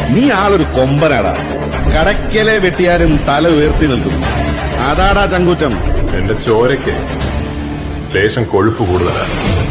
നീ ആളൊരു കൊമ്പനാടാ. കടക്കലെ വെട്ടിയാലും തല ഉയർത്തി നിൽക്കും. അതാടാ ചങ്കൂറ്റം. എന്റെ ചോരയ്ക്ക് ലേശം കൊഴുപ്പ് കൂടുതലാണ്.